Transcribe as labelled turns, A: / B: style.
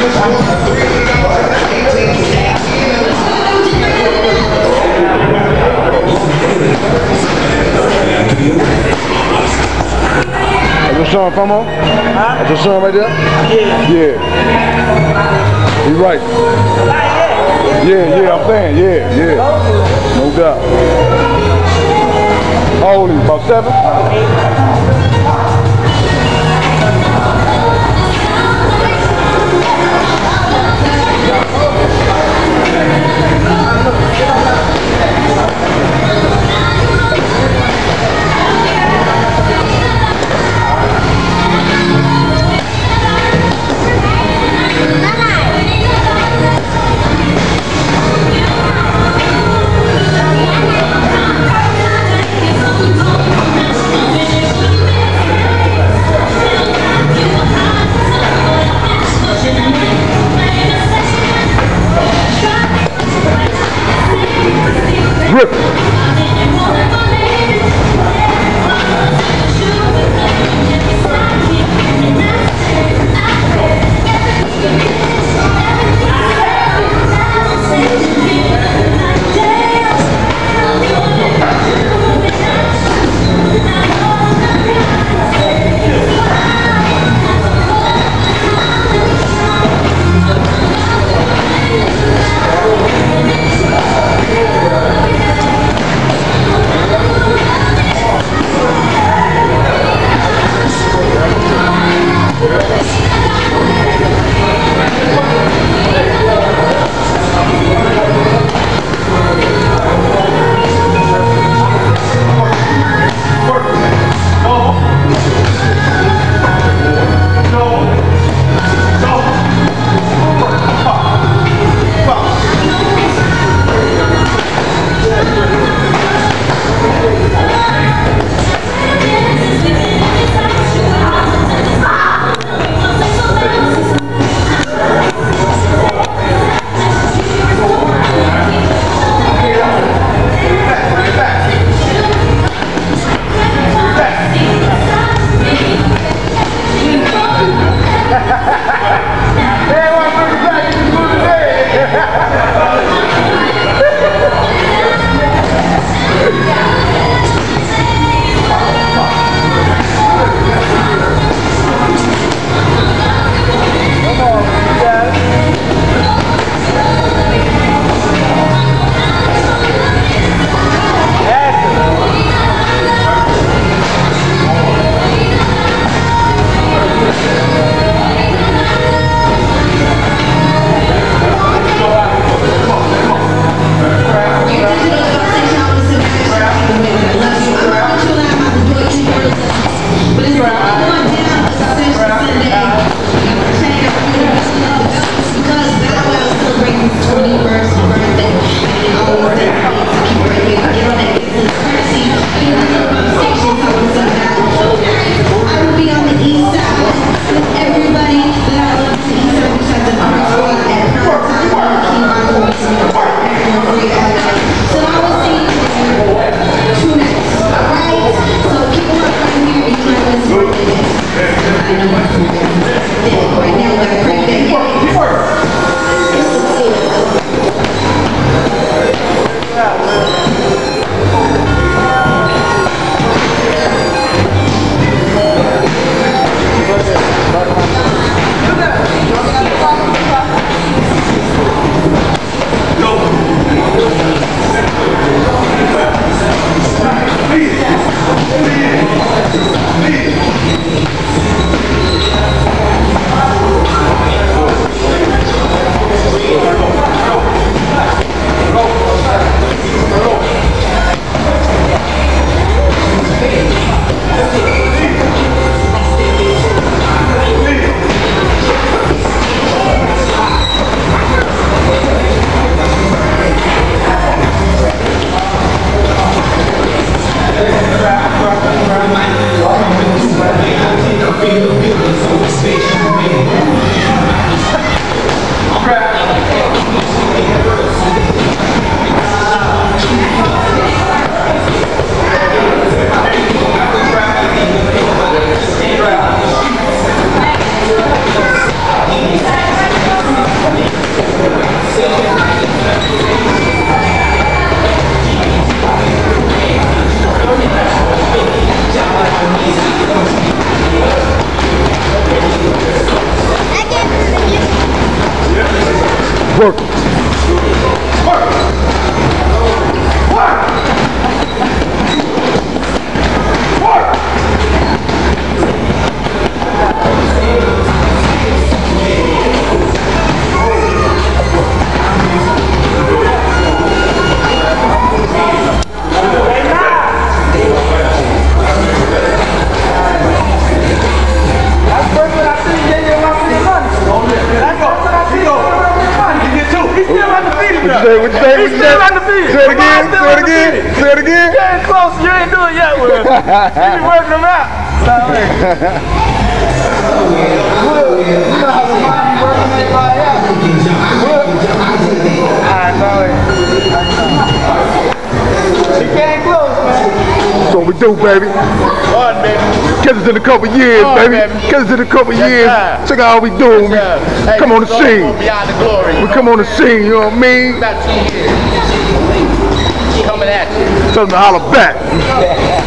A: That's your son, Fomo?
B: Huh?
A: That's your son right there?
B: Yeah.
A: Yeah. He right. Yeah, I'm saying, yeah. No doubt. How old is he? About 7? Work. What you say?
B: He's still undefeated.
A: Say it again. Say it again. Say it again.
B: You ain't close. You ain't doing it yet with him. You be working him out. He came close, man.
A: That's what we do, baby.
B: Fun, baby.
A: Catch us in a couple years, baby. Catch us in a couple years. Check out how we doing. Come on the scene.
B: Beyond the glory.
A: We come on the scene, you know what I mean?
B: About 2 years. Coming at you.
A: Tell them to holler back.